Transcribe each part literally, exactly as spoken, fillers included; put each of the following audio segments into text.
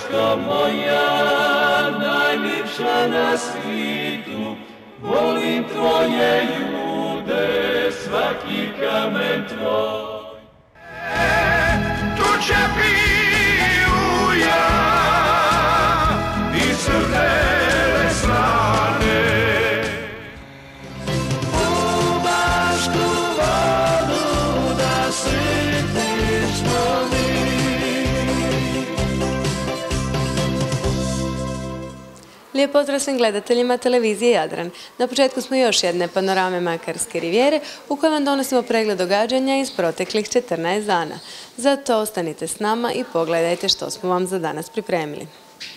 Hrvatska moja, najljepša na svitu, volim tvoje ljude, svaki kamen tvoj. Tu će piju ja, i crvene slane. U Bašku vodu da sitišno mi. Lijep pozdrav svim gledateljima televizije Jadran. Na početku smo još jedne panorame Makarske rivijere u kojoj vam donosimo pregled događanja iz proteklih četrnaest dana. Zato ostanite s nama i pogledajte što smo vam za danas pripremili.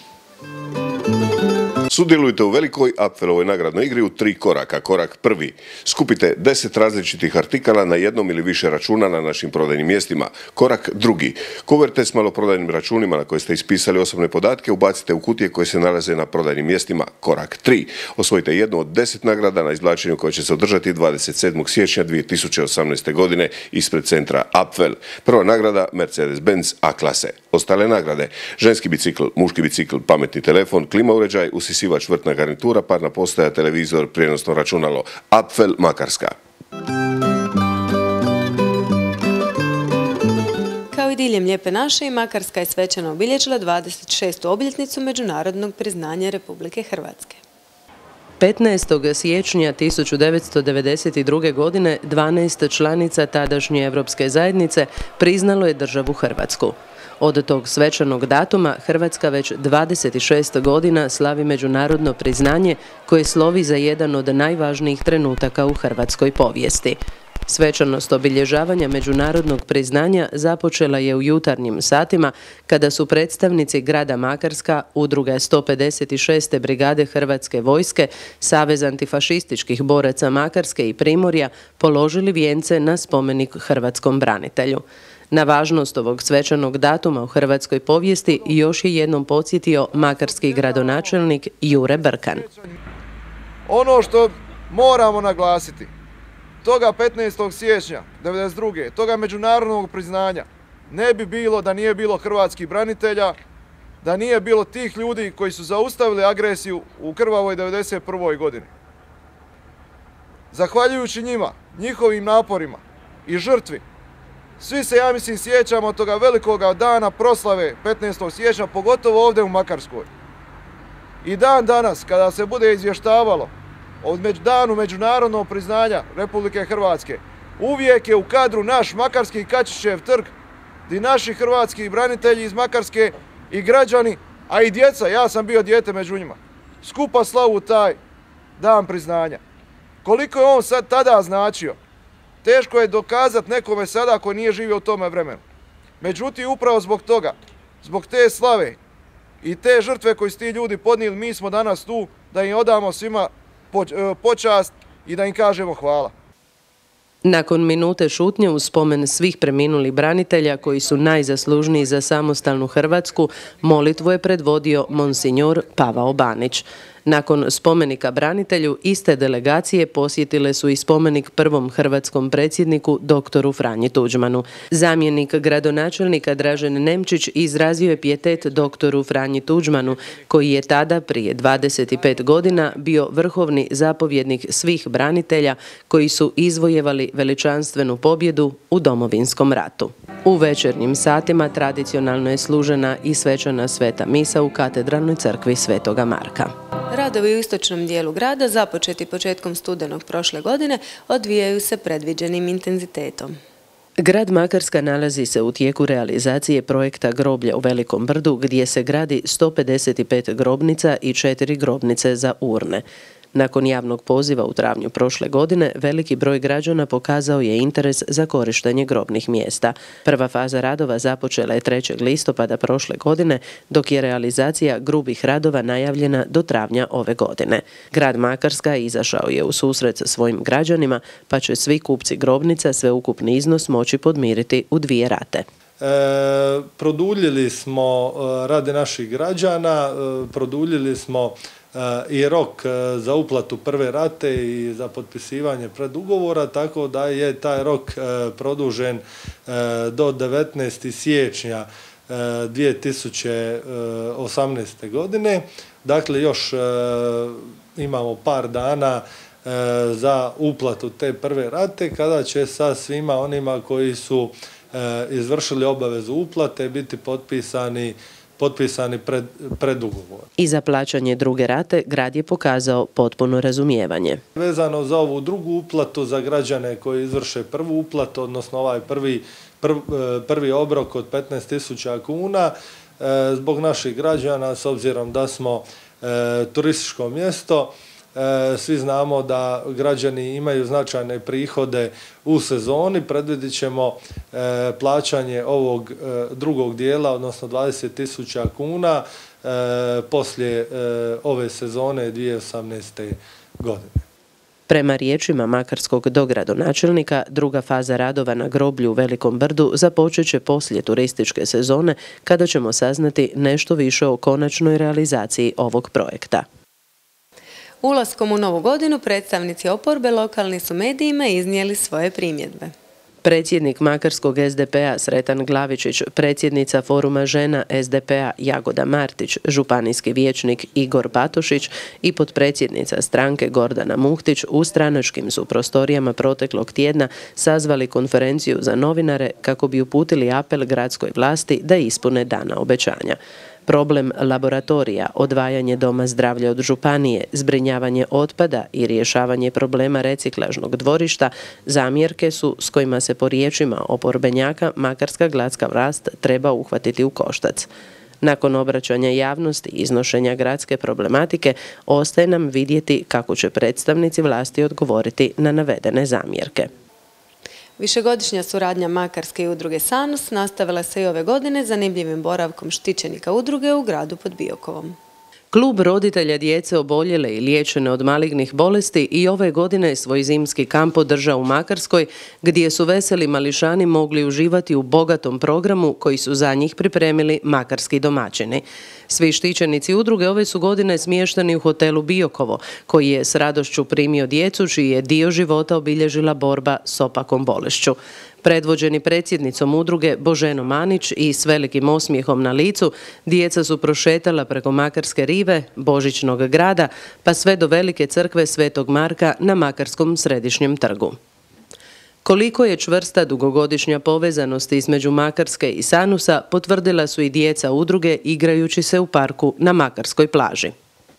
Sudjelujte u velikoj Apfelovoj nagradnoj igri u tri koraka. Korak prvi. Skupite deset različitih artikala na jednom ili više računa na našim prodajnim mjestima. Korak drugi. Kuverte s maloprodajnim računima na koje ste ispisali osobne podatke ubacite u kutije koje se nalaze na prodajnim mjestima. Korak tri. Osvojite jednu od deset nagrada na izvlačenju koje će se održati dvadeset sedmog siječnja dvije tisuće osamnaeste. godine ispred centra Apfel. Prva nagrada Mercedes-Benz A klase. Ostale nagrade: ženski bicikl, muški bicikl, pametni telefon, klima uređaj, usisivač, vrtna garnitura, parna postaja, televizor, prijenosno računalo. Apfel Makarska. Kao i diljem Lijepe naše, i Makarska je svečano obilježila dvadeset šestu obljetnicu međunarodnog priznanja Republike Hrvatske. petnaestog siječnja tisuću devetsto devedeset druge. godine dvanaest članica tadašnje Europske zajednice priznalo je državu Hrvatsku. Od tog svečanog datuma Hrvatska već dvadeset šest godina slavi međunarodno priznanje koje slovi za jedan od najvažnijih trenutaka u hrvatskoj povijesti. Svečanost obilježavanja međunarodnog priznanja započela je u jutarnjim satima kada su predstavnici grada Makarska, udruge sto pedeset šeste. brigade Hrvatske vojske, Savez antifašističkih boraca Makarske i Primorja položili vijence na spomenik hrvatskom branitelju. Na važnost ovog svečanog datuma u hrvatskoj povijesti još je jednom podsjetio makarski gradonačelnik Jure Brkan. Ono što moramo naglasiti, toga petnaestog siječnja devedeset druge. toga međunarodnog priznanja ne bi bilo da nije bilo hrvatskih branitelja, da nije bilo tih ljudi koji su zaustavili agresiju u krvavoj devedeset prvoj. godini. Zahvaljujući njima, njihovim naporima i žrtvi, svi se, ja mislim, sjećamo toga velikoga dana proslave petnaestog siječnja, pogotovo ovdje u Makarskoj. I dan danas, kada se bude izvještavalo o danu međunarodnog priznanja Republike Hrvatske, uvijek je u kadru naš Makarski Kačićev trg, gdje naši hrvatski branitelji iz Makarske i građani, a i djeca, ja sam bio dijete među njima, skupa slavu taj dan priznanja. Koliko je on sad tada značio, teško je dokazati nekome sada ko nije živio u tome vremenu. Međutim, upravo zbog toga, zbog te slave i te žrtve koje su ti ljudi podnijeli, mi smo danas tu da im odamo svima počast i da im kažemo hvala. Nakon minute šutnje uz spomen svih preminulih branitelja koji su najzaslužniji za samostalnu Hrvatsku, molitvu je predvodio monsinjor Pavao Banić. Nakon spomenika branitelju, iste delegacije posjetile su i spomenik prvom hrvatskom predsjedniku doktoru Franji Tuđmanu. Zamjenik gradonačelnika Dražen Nemčić izrazio je pijetet doktoru Franji Tuđmanu, koji je tada, prije dvadeset pet godina, bio vrhovni zapovjednik svih branitelja koji su izvojevali veličanstvenu pobjedu u Domovinskom ratu. U večernjim satima tradicionalno je služena i svečana sveta misa u katedralnoj crkvi Svetoga Marka. Radovi u istočnom dijelu grada, započeti početkom studenog prošle godine, odvijaju se predviđenim intenzitetom. Grad Makarska nalazi se u tijeku realizacije projekta groblja u Velikom Brdu, gdje se gradi sto pedeset pet grobnica i četiri grobnice za urne. Nakon javnog poziva u travnju prošle godine, veliki broj građana pokazao je interes za korištenje grobnih mjesta. Prva faza radova započela je trećeg listopada prošle godine, dok je realizacija grubih radova najavljena do travnja ove godine. Grad Makarska izašao je u susret svojim građanima, pa će svi kupci grobnica sveukupni iznos moći podmiriti u dvije rate. E, produljili smo radi naših građana, e, produljili smo i rok za uplatu prve rate i za potpisivanje predugovora, tako da je taj rok produžen do devetnaestog siječnja dvije tisuće osamnaeste. godine. Dakle, još imamo par dana za uplatu te prve rate, kada će sa svima onima koji su izvršili obavezu uplate biti potpisani potpisani pred, predugovor. I za plaćanje druge rate grad je pokazao potpuno razumijevanje. Vezano za ovu drugu uplatu za građane koji izvrše prvu uplatu, odnosno ovaj prvi, prv, prvi obrok od petnaest tisuća kuna, zbog naših građana, s obzirom da smo turističko mjesto, svi znamo da građani imaju značajne prihode u sezoni, predvidit ćemo plaćanje ovog drugog dijela, odnosno dvadeset tisuća kuna, poslije ove sezone dvije tisuće osamnaeste. godine. Prema riječima makarskog dogradonačelnika, druga faza radova na groblju u Velikom Brdu započet će poslije turističke sezone, kada ćemo saznati nešto više o konačnoj realizaciji ovog projekta. Ulaskom u novu godinu predstavnici oporbe lokalni su medijima iznijeli svoje primjedbe. Predsjednik makarskog es de pe a Sretan Glavičić, predsjednica foruma žena es de pe a Jagoda Martić, županijski vijećnik Igor Batošić i potpredsjednica stranke Gordana Muhtić u stranačkim su prostorijama proteklog tjedna sazvali konferenciju za novinare kako bi uputili apel gradskoj vlasti da ispune dana obećanja. Problem laboratorija, odvajanje doma zdravlja od županije, zbrinjavanje otpada i rješavanje problema reciklažnog dvorišta zamjerke su s kojima se po riječima oporbenjaka makarska gradska vlast treba uhvatiti u koštac. Nakon obraćanja javnosti i iznošenja gradske problematike, ostaje nam vidjeti kako će predstavnici vlasti odgovoriti na navedene zamjerke. Višegodišnja suradnja Makarske i udruge SANUS nastavila se i ove godine zanimljivim boravkom štićenika udruge u gradu pod Biokovom. Klub roditelja djece oboljele i liječene od malignih bolesti i ove godine svoj zimski kamp održao u Makarskoj, gdje su veseli mališani mogli uživati u bogatom programu koji su za njih pripremili makarski domaćini. Svi štićenici udruge ove su godine smješteni u hotelu Biokovo, koji je s radošću primio djecu čiji je dio života obilježila borba s opakom bolešću. Predvođeni predsjednicom udruge Boženom Anić i s velikim osmijehom na licu, djeca su prošetala preko Makarske rive, Božićnog grada, pa sve do velike crkve Svetog Marka na Makarskom središnjem trgu. Koliko je čvrsta dugogodišnja povezanost između Makarske i Sanusa potvrdila su i djeca udruge igrajući se u parku na Makarskoj plaži.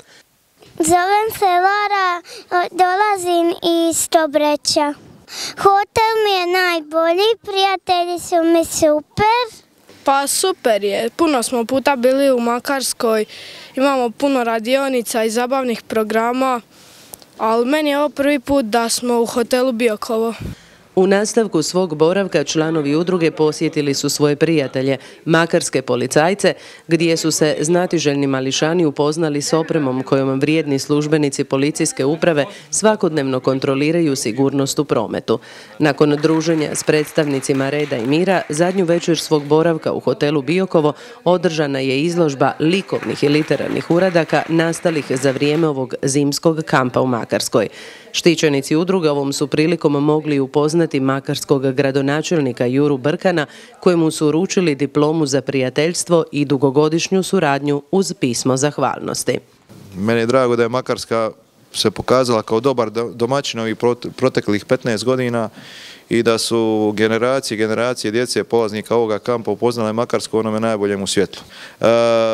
Zovem se Lara, dolazim iz Tobreča. Hotel mi je najbolji, prijatelji su mi super. Pa super je, puno smo puta bili u Makarskoj, imamo puno radionica i zabavnih programa, ali meni je ovo prvi put da smo u hotelu Biokovo. U nastavku svog boravka članovi udruge posjetili su svoje prijatelje, makarske policajce, gdje su se znatiželjni mališani upoznali s opremom kojom vrijedni službenici policijske uprave svakodnevno kontroliraju sigurnost u prometu. Nakon druženja s predstavnicima reda i mira, zadnju večer svog boravka u hotelu Biokovo održana je izložba likovnih i literarnih uradaka nastalih za vrijeme ovog zimskog kampa u Makarskoj. Štićenici udruge ovom su prilikom mogli upoznati makarskog gradonačelnika Juru Brkana, kojemu su uručili diplomu za prijateljstvo i dugogodišnju suradnju uz pismo zahvalnosti. Meni je drago da je Makarska se pokazala kao dobar domaćin ovih proteklih petnaest godina i da su generacije generacije djece polaznika ovoga kampa upoznale Makarsku onome najboljem u svijetlu. E,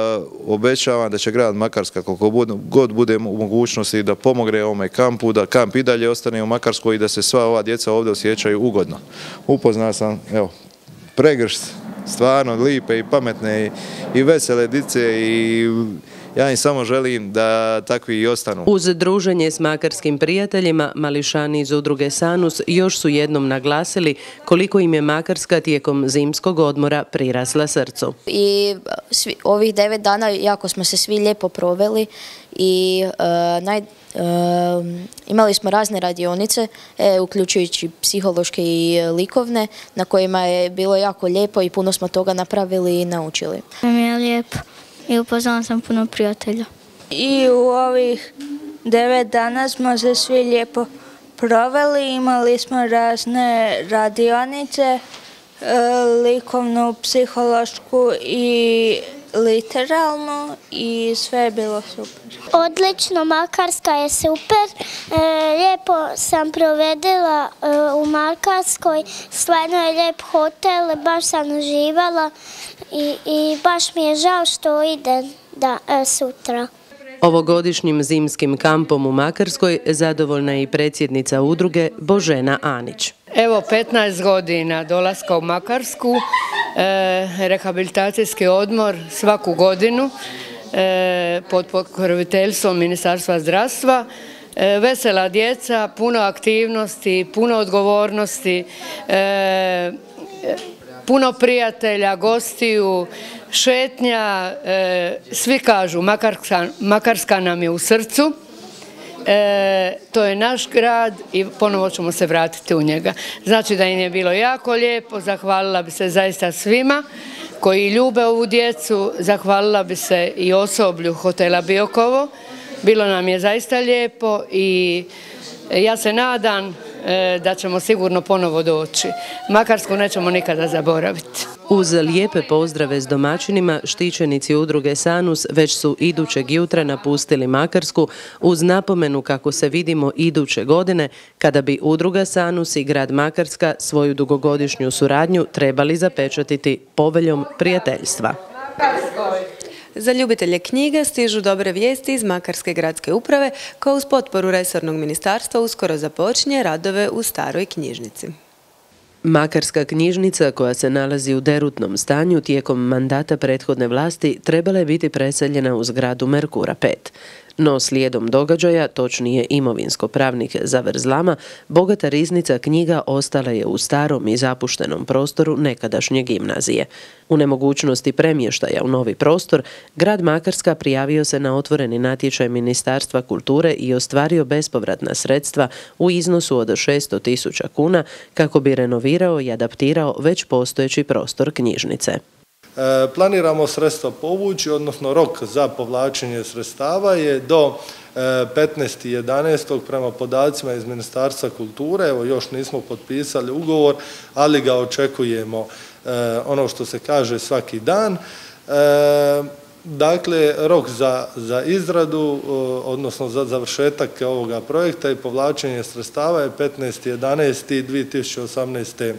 obećavam da će grad Makarska koliko god bude u mogućnosti da pomogne ovome kampu, da kamp i dalje ostane u Makarskoj i da se sva ova djeca ovdje osjećaju ugodno. Upoznao sam, evo, pregršt stvarno lipe i pametne i, i vesele dice i ja im samo želim da takvi i ostanu. Uz druženje s makarskim prijateljima, mališani iz udruge Sanus još su jednom naglasili koliko im je Makarska tijekom zimskog odmora prirasla srcu. I svi, ovih devet dana jako smo se svi lijepo proveli i uh, naj, uh, imali smo razne radionice, e, uključujući psihološke i likovne, na kojima je bilo jako lijepo i puno smo toga napravili i naučili. Mi je lijepo. I upoznala sam puno prijatelja. I u ovih devet dana smo se svi lijepo proveli, imali smo razne radionice likovnu, psihološku i literalno i sve je bilo super. Odlično, Makarska je super. Lijepo sam provedila u Makarskoj, stvarno je lijep hotel, baš sam uživala i, i baš mi je žao što idem da, sutra. Ovogodišnjim zimskim kampom u Makarskoj zadovoljna je i predsjednica udruge Božena Anić. Evo petnaest godina dolaska u Makarsku, e, rehabilitacijski odmor svaku godinu e, pod pokroviteljstvom Ministarstva zdravstva. E, vesela djeca, puno aktivnosti, puno odgovornosti, e, puno prijatelja, gostiju, šetnja, e, svi kažu Makarska, Makarska nam je u srcu. E, to je naš grad i ponovo ćemo se vratiti u njega. Znači da im je bilo jako lijepo, zahvalila bi se zaista svima koji ljube ovu djecu, zahvalila bi se i osoblju hotela Biokovo. Bilo nam je zaista lijepo i ja se nadam e, da ćemo sigurno ponovo doći. Makarsku nećemo nikada zaboraviti. Uz lijepe pozdrave s domaćinima, štićenici udruge Sanus već su idućeg jutra napustili Makarsku uz napomenu kako se vidimo iduće godine kada bi udruga Sanus i grad Makarska svoju dugogodišnju suradnju trebali zapečatiti poveljom prijateljstva. Za ljubitelje knjiga stižu dobre vijesti iz Makarske gradske uprave koja uz potporu resornog ministarstva uskoro započinje radove u staroj knjižnici. Makarska knjižnica, koja se nalazi u derutnom stanju tijekom mandata prethodne vlasti, trebala je biti preseljena u zgradu Merkura pet. No slijedom događaja, točnije imovinsko-pravnih zavrzlama, bogata riznica knjiga ostala je u starom i zapuštenom prostoru nekadašnje gimnazije. U nemogućnosti premještaja u novi prostor, grad Makarska prijavio se na otvoreni natječaj Ministarstva kulture i ostvario bespovratna sredstva u iznosu od šesto tisuća kuna kako bi renovirao i adaptirao već postojeći prostor knjižnice. Planiramo sredstva povući, odnosno rok za povlačenje sredstava je do petnaestog jedanaestog prema podacima iz Ministarstva kulture. Evo, još nismo potpisali ugovor, ali ga očekujemo, ono što se kaže, svaki dan. Dakle, rok za, za izradu, odnosno za završetak ovoga projekta i povlačenje sredstava je petnaesti jedanaesti dvije tisuće osamnaeste.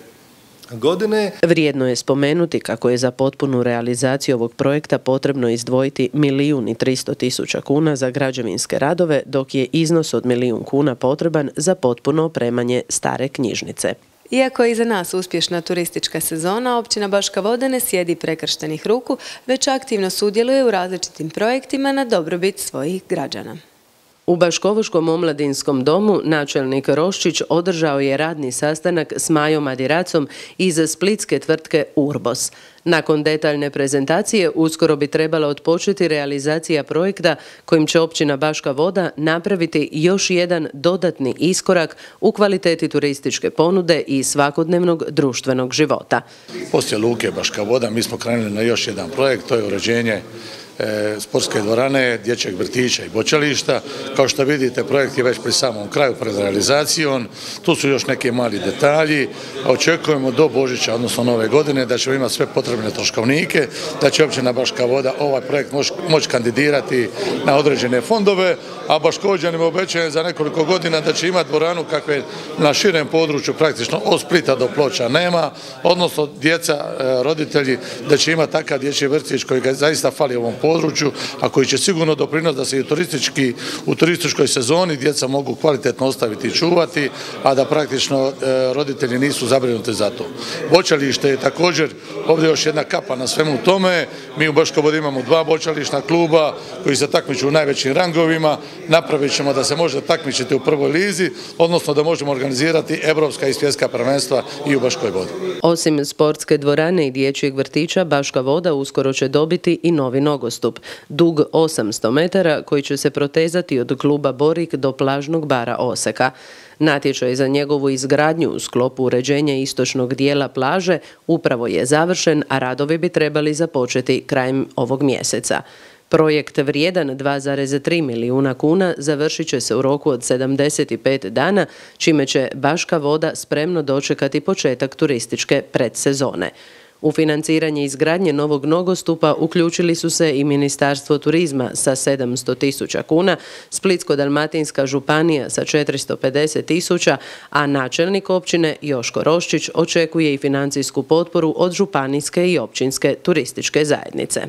godine. Vrijedno je spomenuti kako je za potpunu realizaciju ovog projekta potrebno izdvojiti milijun i tristo tisuća kuna za građevinske radove, dok je iznos od milijun kuna potreban za potpuno opremanje stare knjižnice. Iako je iza nas uspješna turistička sezona, općina Baška Voda ne sjedi prekrštenih ruku, već aktivno sudjeluje u različitim projektima na dobrobit svojih građana. U Baškovoškom omladinskom domu načelnik Roščić održao je radni sastanak s Majom Adiracom iz splitske tvrtke Urbos. Nakon detaljne prezentacije uskoro bi trebala otpočeti realizacija projekta kojim će općina Baška Voda napraviti još jedan dodatni iskorak u kvaliteti turističke ponude i svakodnevnog društvenog života. Poslije luke Baška Voda mi smo krenuli na još jedan projekt, to je uređenje sportske dvorane, dječjeg vrtića i bočališta. Kao što vidite, projekt je već pri samom kraju pred realizacijom. Tu su još neki mali detalji. Očekujemo do Božića, odnosno nove godine, da ćemo imati sve potrebne troškovnike, da će općina Baška Voda ovaj projekt moći kandidirati na određene fondove, a Baškovođanima obećajem za nekoliko godina da će imati dvoranu kakve na širem području praktično od Splita do Ploča nema, odnosno djeca, roditelji, da će imati takav dječji vrtić koji ga zaista fali u ovom području, a koji će sigurno doprinos da se i turistički, u turističkoj sezoni djeca mogu kvalitetno ostaviti i čuvati, a da praktično roditelji nisu zabrinuti za to. Bočalište je također ovdje još jedna kapa na svemu tome. Mi u Baškoj Vodi imamo dva bočališna kluba koji se takmiču u najvećim rangovima. Napravit ćemo da se može takmičiti u prvoj lizi, odnosno da možemo organizirati evropska i svjetska prvenstva i u Baškoj Vodi. Osim sportske dvorane i dječjeg vrtića, Baška Voda uskoro će dobiti i novi nogostup, dug osamsto metara, koji će se protezati od kluba Borik do plažnog bara Oseka. Natječaj za njegovu izgradnju u sklopu uređenja istočnog dijela plaže upravo je završen, a radovi bi trebali započeti krajem ovog mjeseca. Projekt vrijedan dva zarez tri milijuna kuna završit će se u roku od sedamdeset pet dana, čime će Baška Voda spremno dočekati početak turističke predsezone. U financiranje izgradnje novog nogostupa uključili su se i Ministarstvo turizma sa sedamsto tisuća kuna, Splitsko-dalmatinska županija sa četiristo pedeset tisuća, a načelnik općine Joško Roščić očekuje i financijsku potporu od županijske i općinske turističke zajednice.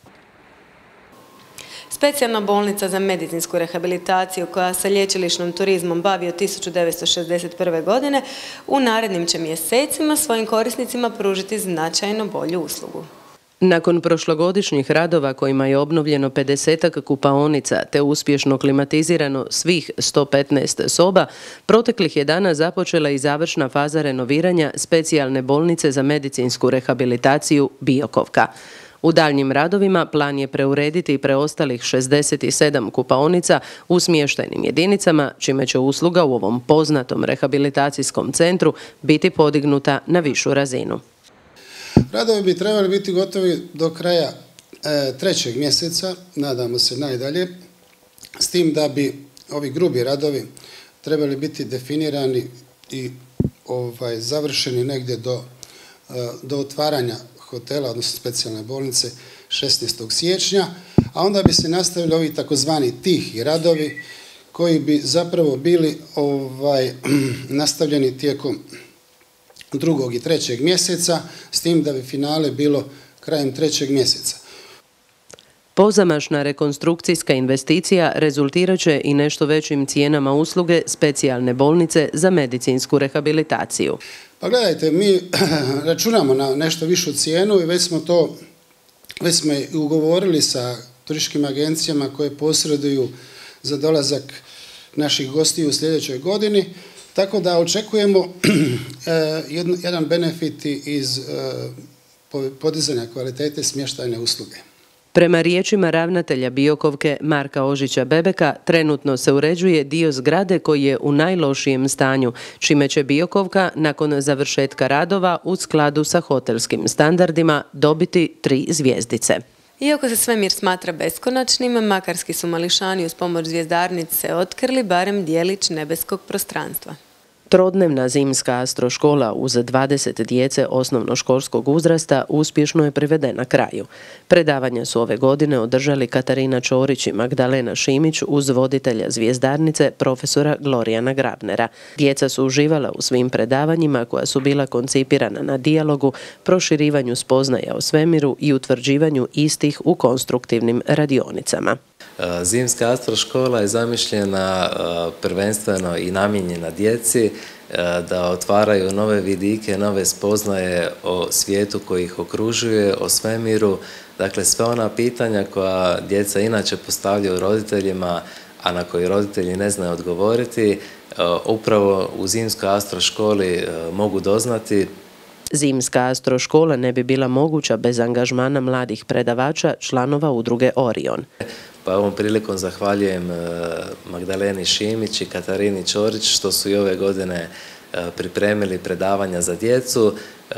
Specijalna bolnica za medicinsku rehabilitaciju koja se lječilišnom turizmom bavi od tisuću devetsto šezdeset prve. godine u narednim će mjesecima svojim korisnicima pružiti značajno bolju uslugu. Nakon prošlogodišnjih radova kojima je obnovljeno pedesetak kupaonica te uspješno klimatizirano svih sto petnaest soba, proteklih je dana započela i završna faza renoviranja specijalne bolnice za medicinsku rehabilitaciju Biokovka. U daljnjim radovima plan je preurediti preostalih šezdeset sedam kupaonica u smještajnim jedinicama, čime će usluga u ovom poznatom rehabilitacijskom centru biti podignuta na višu razinu. Radovi bi trebali biti gotovi do kraja e, trećeg mjeseca, nadamo se najdalje, s tim da bi ovi grubi radovi trebali biti definirani i ovaj, završeni negdje do, e, do otvaranja hotela, odnosno specijalne bolnice šesnaestog siječnja, a onda bi se nastavili ovi takozvani tihi radovi koji bi zapravo bili ovaj, nastavljeni tijekom drugog i trećeg mjeseca, s tim da bi finale bilo krajem trećeg mjeseca. Pozamašna rekonstrukcijska investicija rezultirat će i nešto većim cijenama usluge specijalne bolnice za medicinsku rehabilitaciju. Pa gledajte, mi računamo na nešto višu cijenu i već smo to, već smo i ugovorili sa turističkim agencijama koje posreduju za dolazak naših gostiju u sljedećoj godini, tako da očekujemo jedan benefit iz podizanja kvalitete smještajne usluge. Prema riječima ravnatelja Biokovke Marka Ožića Bebeka, trenutno se uređuje dio zgrade koji je u najlošijem stanju, čime će Biokovka nakon završetka radova u skladu sa hotelskim standardima dobiti tri zvjezdice. Iako se svemir smatra beskonačnim, makarski su mališani uz pomoć zvjezdarnice otkrili barem dijelić nebeskog prostranstva. Trodnevna zimska astroškola uz dvadeset djece osnovnoškolskog uzrasta uspješno je privedena kraju. Predavanja su ove godine održali Katarina Čorić i Magdalena Šimić uz voditelja zvjezdarnice profesora Glorijana Grabnera. Djeca su uživala u svim predavanjima koja su bila koncipirana na dijalogu, proširivanju spoznaja o svemiru i utvrđivanju istih u konstruktivnim radionicama. Zimska astroškola je zamišljena prvenstveno i namijenjena djeci da otvaraju nove vidike, nove spoznaje o svijetu koji ih okružuje, o svemiru. Dakle, sve ona pitanja koja djeca inače postavljaju roditeljima, a na koji roditelji ne znaju odgovoriti, upravo u Zimskoj astroškoli mogu doznati. Zimska astroškola ne bi bila moguća bez angažmana mladih predavača, članova udruge Orion. Pa ovom prilikom zahvaljujem Magdaleni Šimić i Katarini Čorić što su i ove godine pripremili predavanja za djecu.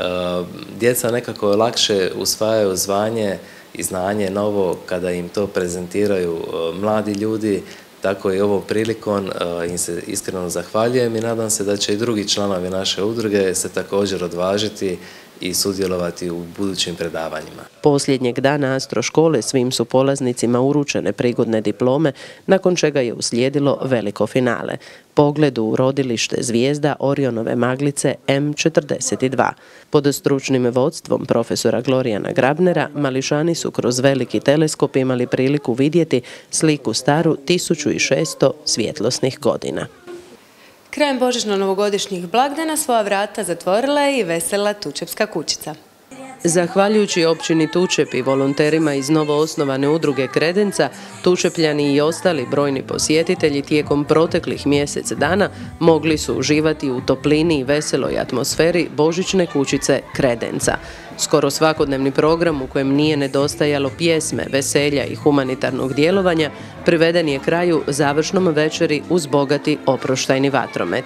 Djeca nekako lakše usvajaju zvanje i znanje novo kada im to prezentiraju mladi ljudi, tako i ovom prilikom im se iskreno zahvaljujem i nadam se da će i drugi članovi naše udruge se također odvažiti i sudjelovati u budućim predavanjima. Posljednjeg dana astroškole svim su polaznicima uručene prigodne diplome, nakon čega je uslijedilo veliko finale. Pogled u rodilište zvijezda Orionove maglice M četrdeset dva. Pod stručnim vodstvom profesora Glorijana Grabnera, mališani su kroz veliki teleskop imali priliku vidjeti sliku staru tisuću šesto svjetlosnih godina. Krajem božićno-novogodišnjih blagdana svoja vrata zatvorila je i vesela Tučepska kućica. Zahvaljujući općini Tučep i volonterima iz novoosnovane udruge Kredenca, Tučepljani i ostali brojni posjetitelji tijekom proteklih mjesec dana mogli su uživati u toplini i veseloj atmosferi božićne kućice Kredenca. Skoro svakodnevni program u kojem nije nedostajalo pjesme, veselja i humanitarnog djelovanja priveden je kraju završnom večeri uz bogati oproštajni vatromet.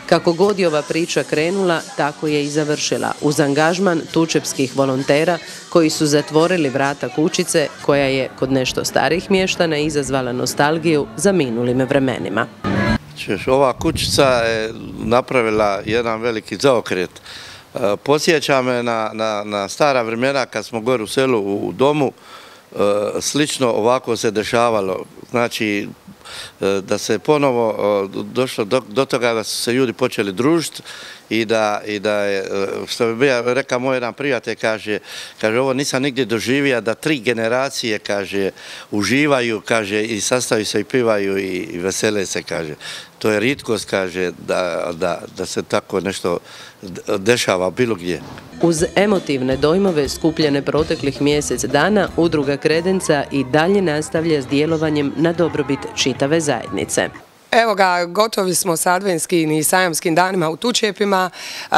Kako god je ova priča krenula, tako je i završila, uz angažman tučepskih volontera koji su zatvorili vrata kućice koja je kod nešto starih mještana izazvala nostalgiju za minulim vremenima. Ova kućica je napravila jedan veliki zaokret. Podsjeća me na, na, na stara vremena kad smo gore u selu u domu, slično ovako se dešavalo. Znači, da se ponovo došlo do, do toga da su se ljudi počeli družiti i da, i da je, što bi ja rekao moj jedan prijatelj, kaže, kaže, ovo nisam nigdje doživio da tri generacije, kaže, uživaju, kaže, i sastaju se i pivaju i, i vesele se, kaže. To je ritkost, kaže, da, da, da se tako nešto dešava bilo gdje. Uz emotivne dojmove skupljene proteklih mjesec dana, udruga Kredenca i dalje nastavlja s djelovanjem na dobrobit čitave zajednice. Evo ga, gotovi smo s adventskim i sajamskim danima u Tučepima.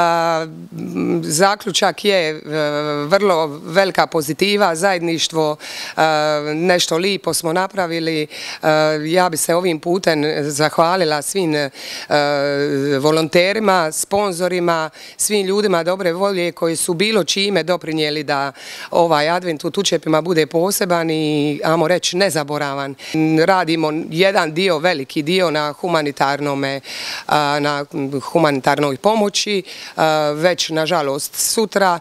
Zaključak je vrlo velika pozitiva, zajedništvo, nešto lipo smo napravili. Ja bi se ovim putem zahvalila svim volonterima, sponzorima, svim ljudima dobre volje koji su bilo čime doprinijeli da ovaj advent u Tučepima bude poseban i, ajmo reći, nezaboravan. Radimo jedan dio, veliki dio na humanitarnome, na humanitarnoj pomoći. Već, nažalost, sutra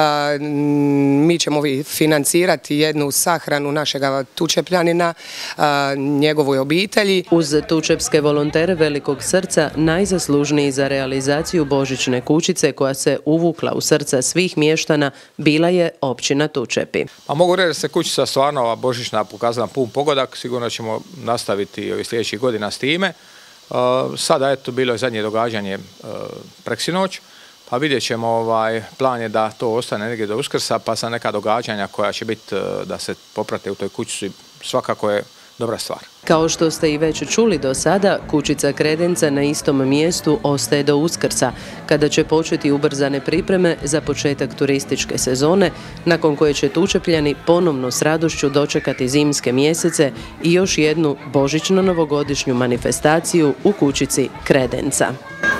mi ćemo financirati jednu sahranu našeg Tučepljanina, njegovoj obitelji. Uz tučepske volontere velikog srca, najzaslužniji za realizaciju božićne kućice koja se uvukla u srca svih mještana bila je općina Tučepi. A mogu reći da se kućica stvarno ova božićna pokazala pun pogodak, sigurno ćemo nastaviti ovih sljedećih godina s time. Sada eto bilo je zadnje događanje preksinoć, pa vidjet ćemo, ovaj, plan je da to ostane negdje do Uskrsa, pa sa neka događanja koja će biti da se poprate u toj kućici svakako je dobra stvar. Kao što ste i već čuli do sada, kućica Kredenca na istom mjestu ostaje do Uskrsa, kada će početi ubrzane pripreme za početak turističke sezone, nakon koje će Tučepljani ponovno s radošću dočekati zimske mjesece i još jednu božićno-novogodišnju manifestaciju u kućici Kredenca.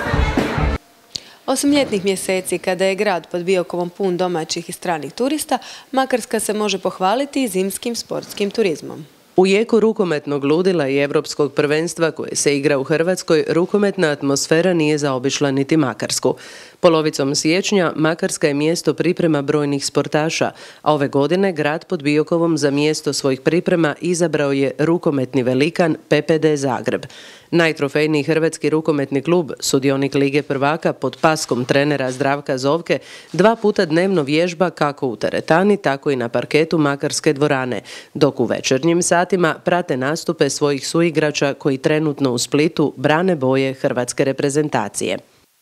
Osim ljetnih mjeseci, kada je grad pod Biokovom pun domaćih i stranih turista, Makarska se može pohvaliti i zimskim sportskim turizmom. U jeku rukometnog ludila i evropskog prvenstva koje se igra u Hrvatskoj, rukometna atmosfera nije zaobišla niti Makarsku. Polovicom siječnja Makarska je mjesto priprema brojnih sportaša, a ove godine grad pod Biokovom za mjesto svojih priprema izabrao je rukometni velikan P P D Zagreb. Najtrofejniji hrvatski rukometni klub, sudionik Lige prvaka pod paskom trenera Zdravka Zovke, dva puta dnevno vježba kako u teretani, tako i na parketu Makarske dvorane, dok u večernjim satima prate nastupe svojih suigrača koji trenutno u Splitu brane boje hrvatske reprezentacije.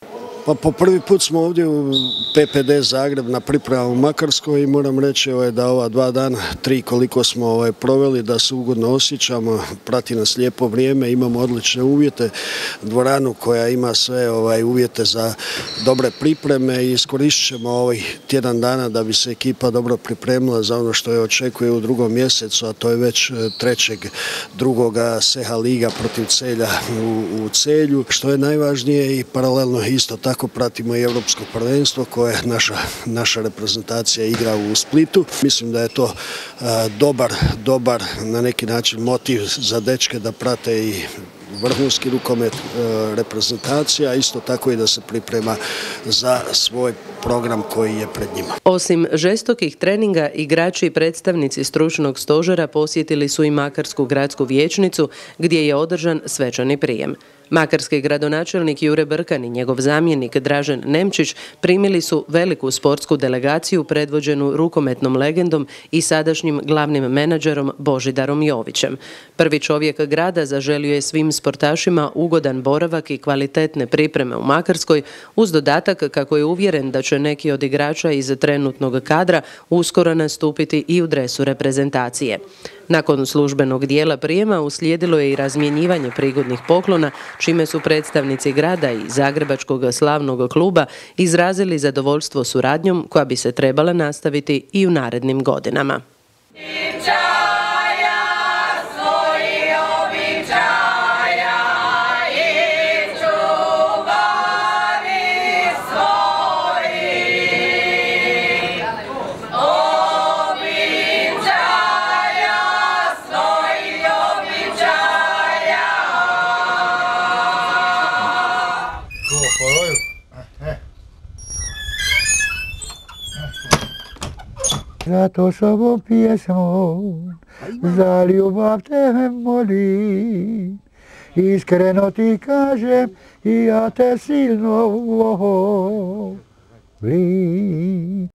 Pa po prvi put smo ovdje u P P D Zagreb na pripremama u Makarskoj i moram reći ovaj, da ova dva dana, tri koliko smo ovaj, proveli, da se ugodno osjećamo, prati nas lijepo vrijeme, imamo odlične uvjete, dvoranu koja ima sve ovaj, uvjete za dobre pripreme i iskoristit ćemo ovaj tjedan dana da bi se ekipa dobro pripremila za ono što je očekuje u drugom mjesecu, a to je već trećeg drugoga S H Liga protiv Celja u, u Celju, što je najvažnije i paralelno isto tako Tako pratimo i Europsko prvenstvo koje naša, naša reprezentacija igra u Splitu. Mislim da je to a, dobar, dobar na neki način motiv za dečke da prate i vrhunski rukomet reprezentacija, isto tako i da se priprema za svoj program koji je pred njima. Osim žestokih treninga, igrači i predstavnici stručnog stožera posjetili su i Makarsku gradsku vijećnicu gdje je održan svečani prijem. Makarski gradonačelnik Jure Brkan i njegov zamjenik Dražen Nemčić primili su veliku sportsku delegaciju predvođenu rukometnom legendom i sadašnjim glavnim menadžerom Božidarom Jovićem. Prvi čovjek grada zaželio je svim sportašima ugodan boravak i kvalitetne pripreme u Makarskoj, uz dodatak kako je uvjeren da će neki od igrača iz trenutnog kadra uskoro nastupiti i u dresu reprezentacije. Nakon službenog dijela prijema uslijedilo je i razmjenjivanje prigodnih poklona, čime su predstavnici grada i Zagrebačkog slavnog kluba izrazili zadovoljstvo suradnjom koja bi se trebala nastaviti i u narednim godinama. zato s ovom pjesmom za ljubav te molim. Iskreno ti kažem i ja te silno volim.